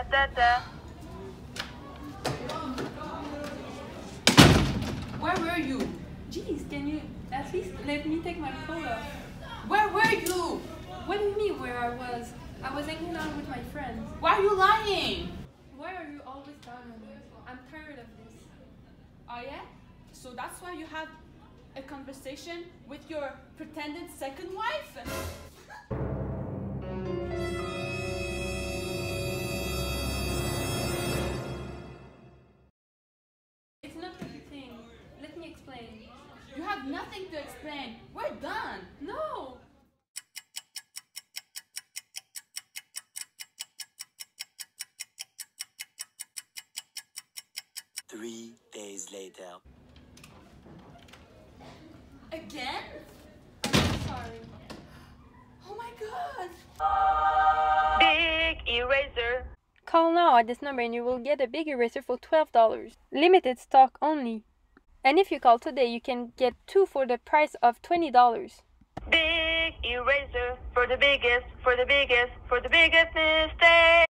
da da da. Where were you? Jeez, can you at least let me take my photo? Where were you? What do you mean where I was? I was hanging out with my friends. Why are you lying? Why are you always down on me? I'm tired of this. Oh yeah? So that's why you have a conversation with your pretended second wife? It's not a thing. Let me explain. You have nothing to explain. We're done. No! 3 days later. Again? I'm sorry. Oh my god. Big eraser. Call now at this number and you will get a big eraser for $12. Limited stock only. And if you call today, you can get 2 for the price of $20. Big eraser for the biggest, for the biggest, for the biggest mistake.